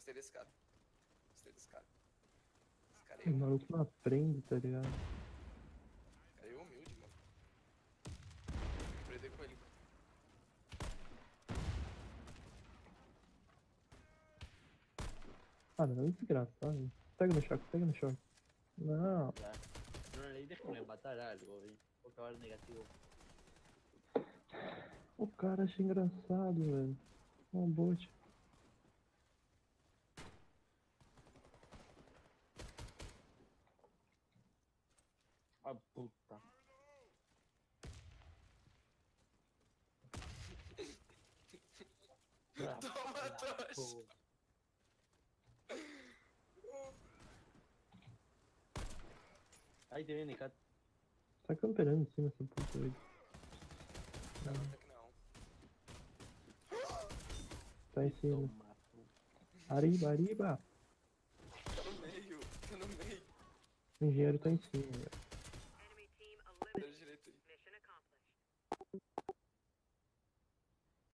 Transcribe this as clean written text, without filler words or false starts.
Gostei desse cara. Gostei desse cara. Esse cara O maluco não aprende, tá ligado? é humilde, mano. Aprender com ele. Ah, não, é desgraçado. Pega no choque, pega no choque. Não, Ya. No, déjenme matar algo, por acabar negativo. o cara acha engraçado, velho. É um bot. Ah, puta. Toma a tocha. Ahí te viene, Kat. Tá camperando em cima essa puta aí. Não, até que não. Tá em cima. Toma, tu. Arriba, arriba. Tá no meio, tá no meio. O engenheiro tá em cima, velho.